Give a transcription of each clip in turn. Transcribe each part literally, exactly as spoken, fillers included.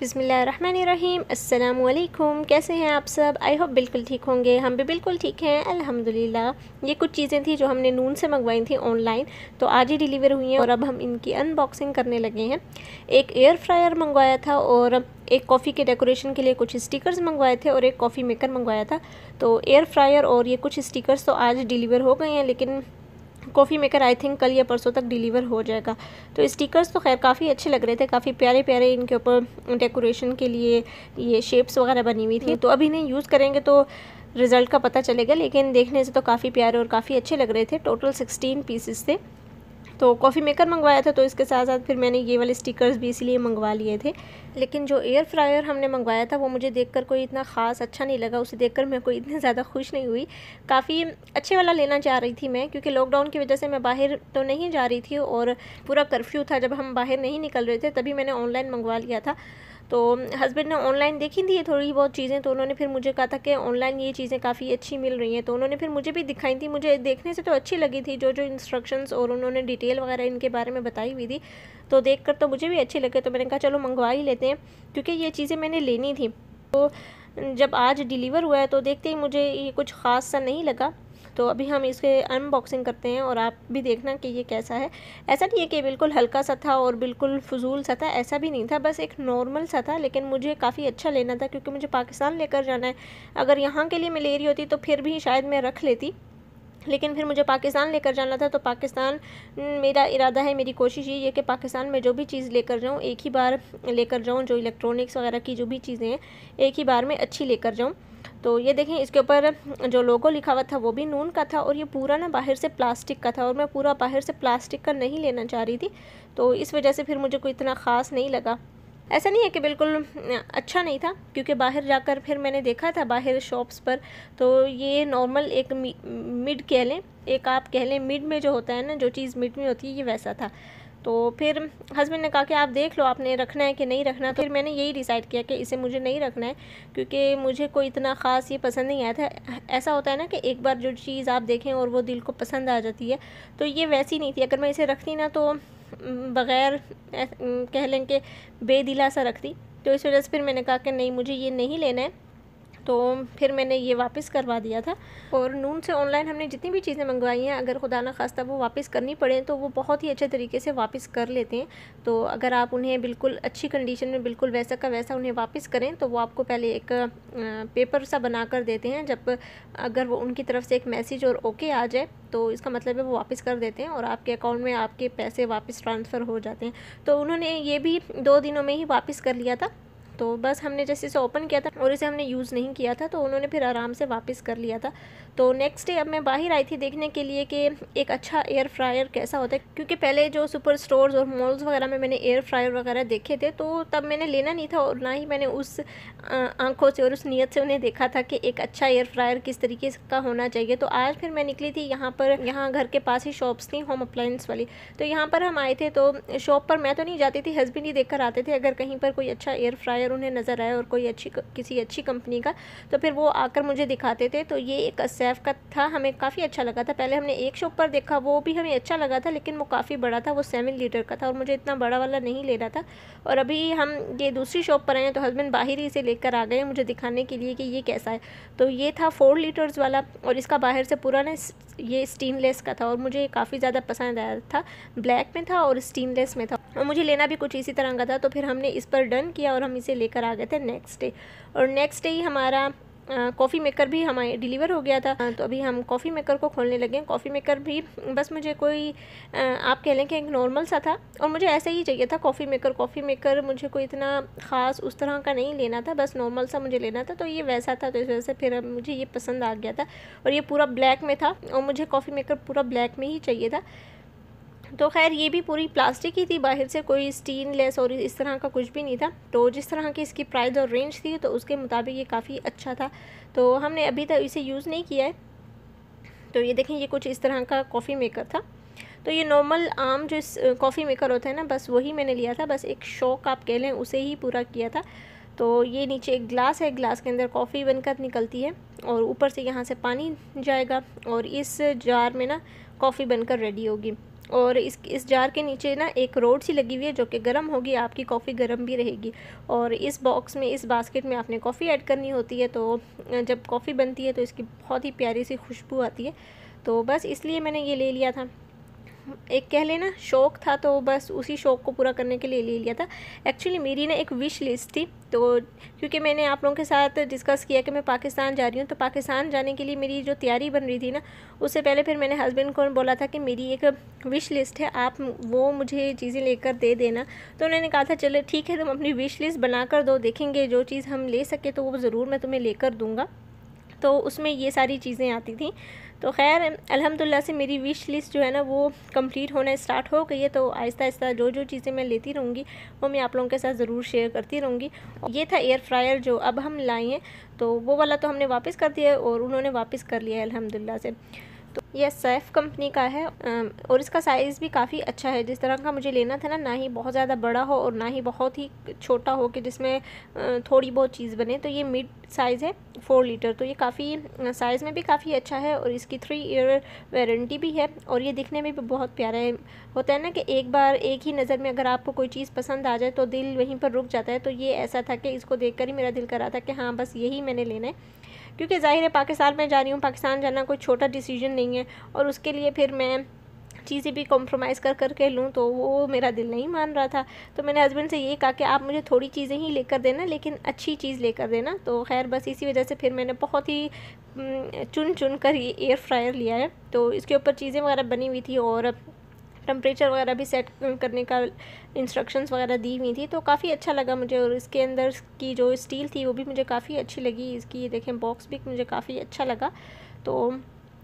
बिस्मिल्लाहिर्रहमानिर्रहीम। अस्सलामुअलैकुम। कैसे हैं आप सब? आई होप बिल्कुल ठीक होंगे। हम भी बिल्कुल ठीक हैं अल्हम्दुलिल्लाह। ये कुछ चीज़ें थी जो हमने नून से मंगवाई थी ऑनलाइन, तो आज ही डिलीवर हुई हैं और अब हम इनकी अनबॉक्सिंग करने लगे हैं। एक एयर फ्रायर मंगवाया था और एक कॉफ़ी के डेकोरेशन के लिए कुछ स्टिकर्स मंगवाए थे और एक कॉफ़ी मेकर मंगवाया था। तो एयर फ्रायर और ये कुछ स्टिकर्स तो आज डिलीवर हो गए हैं, लेकिन कॉफ़ी मेकर आई थिंक कल या परसों तक डिलीवर हो जाएगा। तो स्टिकर्स तो खैर काफ़ी अच्छे लग रहे थे, काफ़ी प्यारे प्यारे इनके ऊपर डेकोरेशन के लिए ये शेप्स वगैरह बनी हुई थी। तो अभी इन्हें यूज़ करेंगे तो रिज़ल्ट का पता चलेगा, लेकिन देखने से तो काफ़ी प्यारे और काफ़ी अच्छे लग रहे थे। टोटल सिक्सटीन पीसेस थे। तो कॉफ़ी मेकर मंगवाया था, तो इसके साथ साथ फिर मैंने ये वाले स्टिकर्स भी इसीलिए मंगवा लिए थे। लेकिन जो एयर फ्रायर हमने मंगवाया था वो मुझे देखकर कोई इतना ख़ास अच्छा नहीं लगा। उसे देखकर मैं कोई इतनी ज़्यादा खुश नहीं हुई। काफ़ी अच्छे वाला लेना चाह रही थी मैं, क्योंकि लॉकडाउन की वजह से मैं बाहर तो नहीं जा रही थी और पूरा कर्फ्यू था। जब हम बाहर नहीं निकल रहे थे तभी मैंने ऑनलाइन मंगवा लिया था। तो हस्बैंड ने ऑनलाइन देखी थी थोड़ी बहुत चीज़ें, तो उन्होंने फिर मुझे कहा था कि ऑनलाइन ये चीज़ें काफ़ी अच्छी मिल रही हैं, तो उन्होंने फिर मुझे भी दिखाई थी। मुझे देखने से तो अच्छी लगी थी, जो जो इंस्ट्रक्शंस और उन्होंने डिटेल वगैरह इनके बारे में बताई हुई थी, तो देखकर तो मुझे भी अच्छी लगे। तो मैंने कहा चलो मंगवा ही लेते हैं, क्योंकि ये चीज़ें मैंने लेनी थी। तो जब आज डिलीवर हुआ है तो देखते ही मुझे ये कुछ ख़ास सा नहीं लगा। तो अभी हम इसके अनबॉक्सिंग करते हैं और आप भी देखना कि ये कैसा है। ऐसा नहीं है कि बिल्कुल हल्का सा था और बिल्कुल फजूल सा था, ऐसा भी नहीं था, बस एक नॉर्मल सा था। लेकिन मुझे काफ़ी अच्छा लेना था, क्योंकि मुझे पाकिस्तान लेकर जाना है। अगर यहाँ के लिए मैं ले रही होती तो फिर भी शायद मैं रख लेती, लेकिन फिर मुझे पाकिस्तान लेकर जाना था। तो पाकिस्तान मेरा इरादा है, मेरी कोशिश ये है कि पाकिस्तान में जो भी चीज़ लेकर जाऊँ एक ही बार लेकर जाऊँ। जो इलेक्ट्रॉनिक्स वगैरह की जो भी चीज़ें हैं एक ही बार में अच्छी लेकर जाऊँ। तो ये देखें, इसके ऊपर जो लोगो लिखा हुआ था वो भी नून का था और ये पूरा ना बाहर से प्लास्टिक का था, और मैं पूरा बाहर से प्लास्टिक का नहीं लेना चाह रही थी, तो इस वजह से फिर मुझे कोई इतना ख़ास नहीं लगा। ऐसा नहीं है कि बिल्कुल अच्छा नहीं था, क्योंकि बाहर जाकर फिर मैंने देखा था बाहर शॉप्स पर, तो ये नॉर्मल एक मिड कह लें, एक आप कह लें मिड में जो होता है ना, जो चीज़ मिड में होती है, ये वैसा था। तो फिर हस्बैंड ने कहा कि आप देख लो आपने रखना है कि नहीं रखना। तो फिर मैंने यही डिसाइड किया कि इसे मुझे नहीं रखना है, क्योंकि मुझे कोई इतना ख़ास ये पसंद नहीं आया था। ऐसा होता है ना कि एक बार जो चीज़ आप देखें और वो दिल को पसंद आ जाती है, तो ये वैसी नहीं थी। अगर मैं इसे रखती ना तो बग़ैर कह लें कि बेदिला सा रखती, तो इस वजह से फिर मैंने कहा कि नहीं, मुझे ये नहीं लेना है। तो फिर मैंने ये वापस करवा दिया था। और नून से ऑनलाइन हमने जितनी भी चीज़ें मंगवाई हैं, अगर खुदा ना खास्ता वो वापस करनी पड़े तो वो बहुत ही अच्छे तरीके से वापस कर लेते हैं। तो अगर आप उन्हें बिल्कुल अच्छी कंडीशन में बिल्कुल वैसा का वैसा उन्हें वापस करें, तो वो आपको पहले एक पेपर सा बना कर देते हैं। जब अगर वो उनकी तरफ से एक मैसेज और ओके आ जाए, तो इसका मतलब है वो वापस कर देते हैं और आपके अकाउंट में आपके पैसे वापस ट्रांसफ़र हो जाते हैं। तो उन्होंने ये भी दो दिनों में ही वापस कर लिया था। तो बस हमने जैसे इसे ओपन किया था और इसे हमने यूज़ नहीं किया था, तो उन्होंने फिर आराम से वापस कर लिया था। तो नेक्स्ट डे अब मैं बाहर आई थी देखने के लिए कि एक अच्छा एयर फ्रायर कैसा होता है, क्योंकि पहले जो सुपर स्टोर्स और मॉल्स वगैरह में मैंने एयर फ्रायर वगैरह देखे थे, तो तब मैंने लेना नहीं था और ना ही मैंने उस आंखों से और उस नीयत से उन्हें देखा था कि एक अच्छा एयर फ्रायर किस तरीके का होना चाहिए। तो आज फिर मैं निकली थी यहाँ पर, यहाँ घर के पास ही शॉप्स थी होम अप्लायंस वाली, तो यहाँ पर हम आए थे। तो शॉप पर मैं तो नहीं जाती थी, हस्बैंड ही देख कर आते थे। अगर कहीं पर कोई अच्छा एयर फ्रायर उन्हें नज़र आए और कोई अच्छी किसी अच्छी कंपनी का, तो फिर वो आकर मुझे दिखाते थे। तो ये एक असैफ का था, हमें काफ़ी अच्छा लगा था। पहले हमने एक शॉप पर देखा, वो भी हमें अच्छा लगा था, लेकिन वो काफ़ी बड़ा था, वो सेवन लीटर का था और मुझे इतना बड़ा वाला नहीं लेना था। और अभी हम ये दूसरी शॉप पर आए हैं, तो हस्बैंड बाहर ही इसे लेकर आ गए मुझे दिखाने के लिए कि ये कैसा है। तो ये था फोर लीटर्स वाला और इसका बाहर से पूरा ना ये स्टेनलेस का था और मुझे काफ़ी ज़्यादा पसंद आया था। ब्लैक में था और स्टेनलेस में था और मुझे लेना भी कुछ इसी तरह का था। तो फिर हमने इस पर डन किया और हम इसे लेकर आ गए थे नेक्स्ट डे। और नेक्स्ट डे ही हमारा कॉफ़ी मेकर भी हमारे डिलीवर हो गया था। तो अभी हम कॉफ़ी मेकर को खोलने लगे। कॉफ़ी मेकर भी बस मुझे कोई आ, आप कह लें कि एक नॉर्मल सा था और मुझे ऐसा ही चाहिए था कॉफ़ी मेकर। कॉफ़ी मेकर मुझे कोई इतना ख़ास उस तरह का नहीं लेना था, बस नॉर्मल सा मुझे लेना था। तो ये वैसा था, तो इस वजह से फिर मुझे ये पसंद आ गया था और ये पूरा ब्लैक में था और मुझे कॉफ़ी मेकर पूरा ब्लैक में ही चाहिए था। तो खैर ये भी पूरी प्लास्टिक ही थी, बाहर से कोई स्टेनलेस और इस तरह का कुछ भी नहीं था। तो जिस तरह की इसकी प्राइस और रेंज थी, तो उसके मुताबिक ये काफ़ी अच्छा था। तो हमने अभी तक इसे यूज़ नहीं किया है। तो ये देखें, ये कुछ इस तरह का कॉफ़ी मेकर था। तो ये नॉर्मल आम जो कॉफ़ी मेकर होता है ना, बस वही मैंने लिया था, बस एक शौक आप कह लें उसे ही पूरा किया था। तो ये नीचे एक ग्लास है, ग्लास के अंदर कॉफ़ी बनकर निकलती है और ऊपर से यहाँ से पानी जाएगा और इस जार में ना कॉफ़ी बनकर रेडी होगी। और इस इस जार के नीचे ना एक रोड सी लगी हुई है जो कि गर्म होगी, आपकी कॉफ़ी गर्म भी रहेगी। और इस बॉक्स में, इस बास्केट में आपने कॉफ़ी ऐड करनी होती है। तो जब कॉफ़ी बनती है तो इसकी बहुत ही प्यारी सी खुशबू आती है। तो बस इसलिए मैंने ये ले लिया था, एक कह लेना शौक़ था, तो बस उसी शौक़ को पूरा करने के लिए ले लिया था। एक्चुअली मेरी ना एक विश लिस्ट थी, तो क्योंकि मैंने आप लोगों के साथ डिस्कस किया कि मैं पाकिस्तान जा रही हूँ, तो पाकिस्तान जाने के लिए मेरी जो तैयारी बन रही थी ना, उससे पहले फिर मैंने हस्बैंड को बोला था कि मेरी एक विश लिस्ट है, आप वो मुझे चीज़ें लेकर दे देना। तो उन्होंने कहा था चलो ठीक है, तुम अपनी विश लिस्ट बना कर दो, देखेंगे जो चीज़ हम ले सके तो वो ज़रूर मैं तुम्हें लेकर दूँगा। तो उसमें ये सारी चीज़ें आती थी। तो खैर अल्हम्दुलिल्लाह से मेरी विश लिस्ट जो है ना वो कंप्लीट होना स्टार्ट हो गई है। तो आहिस्ता आहिस्ता जो जो चीज़ें मैं लेती रहूँगी वो मैं आप लोगों के साथ ज़रूर शेयर करती रहूँगी। ये था एयर फ्रायर जो अब हम लाए हैं, तो वो वाला तो हमने वापस कर दिया है और उन्होंने वापस कर लिया है अल्हम्दुलिल्लाह से। तो ये सैफ कंपनी का है और इसका साइज़ भी काफ़ी अच्छा है, जिस तरह का मुझे लेना था ना, ना ही बहुत ज़्यादा बड़ा हो और ना ही बहुत ही छोटा हो कि जिसमें थोड़ी बहुत चीज़ बने। तो ये मिड साइज़ है, फोर लीटर। तो ये काफ़ी साइज़ में भी काफ़ी अच्छा है और इसकी थ्री ईयर वारंटी भी है और ये दिखने में भी बहुत प्यारा है। होता है ना कि एक बार एक ही नज़र में अगर आपको कोई चीज़ पसंद आ जाए तो दिल वहीं पर रुक जाता है। तो ये ऐसा था कि इसको देखकर ही मेरा दिल कर रहा था कि हाँ बस यही मैंने लेना है, क्योंकि ज़ाहिर है पाकिस्तान में जा रही हूँ, पाकिस्तान जाना कोई छोटा डिसीजन नहीं है और उसके लिए फिर मैं चीज़ें भी कॉम्प्रोमाइज़ कर कर के लूँ, तो वो मेरा दिल नहीं मान रहा था। तो मैंने हस्बैंड से ये कहा कि आप मुझे थोड़ी चीज़ें ही लेकर देना, लेकिन अच्छी चीज़ लेकर देना। तो खैर बस इसी वजह से फिर मैंने बहुत ही चुन चुन कर ये एयर फ्रायर लिया है। तो इसके ऊपर चीज़ें वगैरह बनी हुई थी और टेम्परेचर वगैरह भी सेट करने का इंस्ट्रक्शंस वगैरह दी हुई थी। तो काफ़ी अच्छा लगा मुझे और इसके अंदर की जो स्टील थी वो भी मुझे काफ़ी अच्छी लगी। इसकी ये देखें बॉक्स भी मुझे काफ़ी अच्छा लगा। तो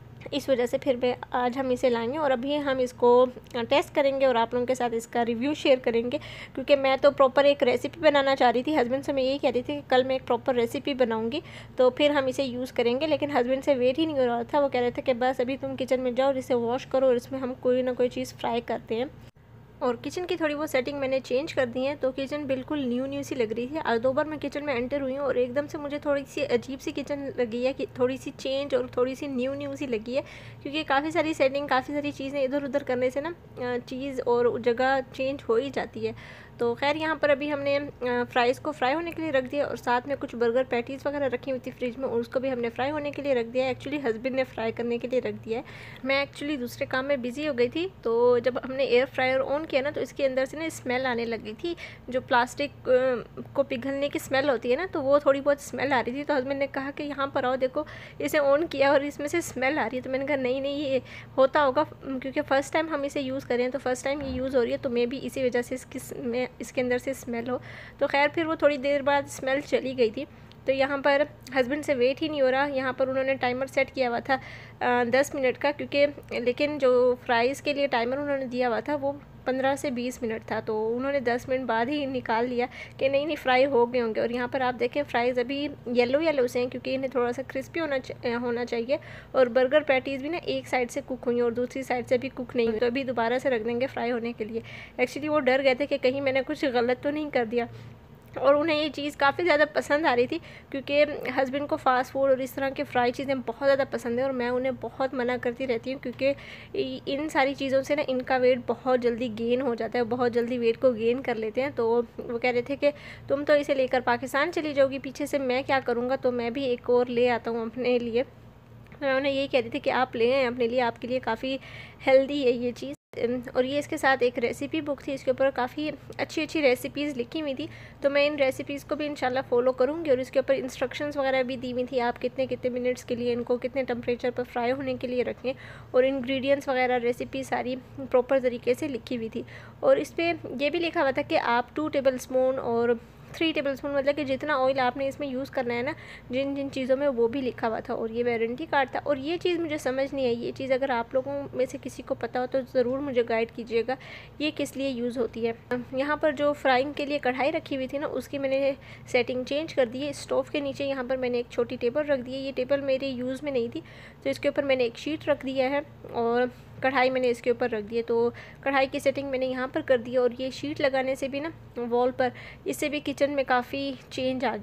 इस वजह से फिर मैं आज हम इसे लाएंगे और अभी हम इसको टेस्ट करेंगे और आप लोगों के साथ इसका रिव्यू शेयर करेंगे, क्योंकि मैं तो प्रॉपर एक रेसिपी बनाना चाह रही थी। हस्बैंड से मैं यही कह रही थी कि कल मैं एक प्रॉपर रेसिपी बनाऊंगी तो फिर हम इसे यूज़ करेंगे, लेकिन हस्बैंड से वेट ही नहीं हो रहा था। वो कह रहे थे कि बस अभी तुम किचन में जाओ और इसे वॉश करो और इसमें हम कोई ना कोई चीज़ फ्राई करते हैं। और किचन की थोड़ी बहुत सेटिंग मैंने चेंज कर दी है, तो किचन बिल्कुल न्यू न्यू सी लग रही थी। आज दो बार मैं किचन में एंटर हुई हूँ और एकदम से मुझे थोड़ी सी अजीब सी किचन लगी है, कि थोड़ी सी चेंज और थोड़ी सी न्यू न्यू सी लगी है, क्योंकि काफ़ी सारी सेटिंग, काफ़ी सारी चीज़ें इधर उधर करने से ना चीज़ और जगह चेंज हो ही जाती है। तो खैर यहाँ पर अभी हमने फ्राइज़ को फ्राई होने के लिए रख दिया और साथ में कुछ बर्गर पैटीज़ वगैरह रखी हुई थी फ्रिज में और उसको भी हमने फ्राई होने के लिए रख दिया है। एक्चुअली हस्बैंड ने फ्राई करने के लिए रख दिया है, मैं एक्चुअली दूसरे काम में बिज़ी हो गई थी। तो जब हमने एयर फ्रायर ऑन किया ना, तो इसके अंदर से ना स्मेल आने लगी थी, जो प्लास्टिक को पिघलने की स्मेल होती है ना, तो वो थोड़ी बहुत स्मेल आ रही थी। तो हस्बैंड ने कहा कि यहाँ पर आओ, देखो इसे ऑन किया और इसमें से स्मेल आ रही है। तो मैंने कहा नहीं नहीं ये होता होगा, क्योंकि फ़र्स्ट टाइम हम इसे यूज़ करें, तो फर्स्ट टाइम ये यूज़ हो रही है, तो मे भी इसी वजह से इसकी में इसके अंदर से स्मेल हो। तो खैर फिर वो थोड़ी देर बाद स्मेल चली गई थी। तो यहाँ पर हस्बैंड से वेट ही नहीं हो रहा। यहाँ पर उन्होंने टाइमर सेट किया हुआ था दस मिनट का, क्योंकि लेकिन जो फ्राइज़ के लिए टाइमर उन्होंने दिया हुआ था वो पंद्रह से बीस मिनट था। तो उन्होंने दस मिनट बाद ही निकाल लिया कि नहीं नहीं फ्राई हो गए होंगे। और यहाँ पर आप देखें फ्राइज़ अभी येलो येलो से हैं, क्योंकि इन्हें थोड़ा सा क्रिस्पी होना होना चाहिए। और बर्गर पैटीज़ भी ना एक साइड से कुक हुई और दूसरी साइड से भी कुक नहीं हुई, तो अभी दोबारा से रख देंगे फ्राई होने के लिए। एक्चुअली वो डर गए थे कि कहीं मैंने कुछ गलत तो नहीं कर दिया, और उन्हें ये चीज़ काफ़ी ज़्यादा पसंद आ रही थी, क्योंकि हस्बैंड को फ़ास्ट फूड और इस तरह के फ्राई चीज़ें बहुत ज़्यादा पसंद है और मैं उन्हें बहुत मना करती रहती हूँ, क्योंकि इन सारी चीज़ों से ना इनका वेट बहुत जल्दी गेन हो जाता है, बहुत जल्दी वेट को गेन कर लेते हैं। तो वो कह रहे थे कि तुम तो इसे लेकर पाकिस्तान चली जाओगी, पीछे से मैं क्या करूँगा, तो मैं भी एक और ले आता हूँ अपने लिए। मैं उन्हें यही कह रही थी कि आप ले आएँ अपने लिए, आपके लिए काफ़ी हेल्दी है ये चीज़। और ये इसके साथ एक रेसिपी बुक थी, इसके ऊपर काफ़ी अच्छी अच्छी रेसिपीज़ लिखी हुई थी। तो मैं इन रेसिपीज़ को भी इंशाल्लाह फ़ॉलो करूँगी और इसके ऊपर इंस्ट्रक्शंस वगैरह भी दी हुई थी, आप कितने कितने मिनट्स के लिए इनको कितने टेम्परेचर पर फ्राई होने के लिए रखें, और इंग्रेडिएंट्स वगैरह रेसिपी सारी प्रॉपर तरीके से लिखी हुई थी। और इस पर यह भी लिखा हुआ था कि आप टू टेबल स्पून और थ्री टेबल स्पून, मतलब कि जितना ऑयल आपने इसमें यूज़ करना है ना, जिन जिन चीज़ों में, वो भी लिखा हुआ था। और ये वारंटी कार्ड था। और ये चीज़ मुझे समझ नहीं आई, ये चीज़ अगर आप लोगों में से किसी को पता हो तो ज़रूर मुझे गाइड कीजिएगा, ये किस लिए यूज़ होती है। यहाँ पर जो फ्राइंग के लिए कढ़ाई रखी हुई थी ना, उसकी मैंने सेटिंग चेंज कर दी है। स्टोव के नीचे यहाँ पर मैंने एक छोटी टेबल रख दी है, ये टेबल मेरे यूज़ में नहीं थी, तो इसके ऊपर मैंने एक शीट रख दिया है और कढ़ाई मैंने इसके ऊपर रख दी है। तो कढ़ाई की सेटिंग मैंने यहाँ पर कर दी है, और ये शीट लगाने से भी ना वॉल पर, इससे भी किचन में काफ़ी चेंज आ गया है।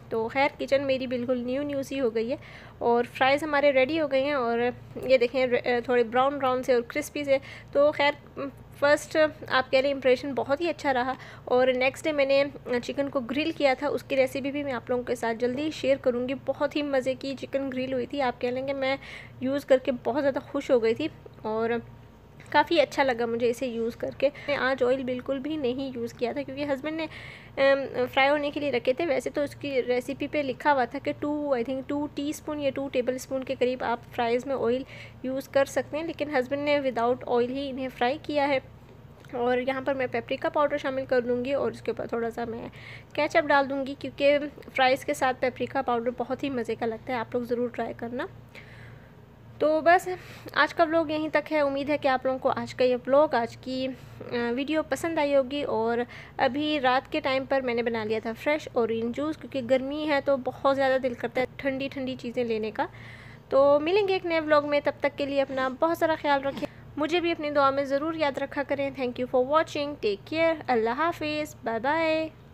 तो खैर किचन मेरी बिल्कुल न्यू न्यू सी हो गई है और फ्राइज़ हमारे रेडी हो गए हैं और ये देखें थोड़े ब्राउन ब्राउन से और क्रिस्पी से। तो खैर फ़र्स्ट आप कह रहे इम्प्रेशन बहुत ही अच्छा रहा। और नेक्स्ट डे मैंने चिकन को ग्रिल किया था, उसकी रेसिपी भी मैं आप लोगों के साथ जल्दी शेयर करूँगी। बहुत ही मज़े की चिकन ग्रिल हुई थी, आप कह लेंगे मैं यूज़ करके बहुत ज़्यादा खुश हो गई थी और काफ़ी अच्छा लगा मुझे इसे यूज़ करके। मैं आज ऑयल बिल्कुल भी नहीं यूज़ किया था क्योंकि हस्बैंड ने फ्राई होने के लिए रखे थे। वैसे तो उसकी रेसिपी पे लिखा हुआ था कि two I think two teaspoon या टू टेबल स्पून के करीब आप फ्राइज़ में ऑयल यूज़ कर सकते हैं, लेकिन हस्बैंड ने विदाउट ऑयल ही इन्हें फ्राई किया है। और यहाँ पर मैं पेपरिका पाउडर शामिल कर दूँगी और इसके ऊपर थोड़ा सा मैं केचप डाल दूँगी क्योंकि फ़्राइज़ के साथ पेपरिका पाउडर बहुत ही मज़े का लगता है। आप लोग ज़रूर ट्राई करना। तो बस आज का व्लॉग यहीं तक है। उम्मीद है कि आप लोगों को आज का ये व्लॉग, आज की वीडियो पसंद आई होगी। और अभी रात के टाइम पर मैंने बना लिया था फ्रेश ऑरेंज जूस क्योंकि गर्मी है तो बहुत ज़्यादा दिल करता है ठंडी ठंडी चीज़ें लेने का। तो मिलेंगे एक नए व्लॉग में, तब तक के लिए अपना बहुत सारा ख्याल रखें, मुझे भी अपनी दुआ में ज़रूर याद रखा करें। Thank you for watching, take care, अल्लाह हाफिज़, बाय बाय।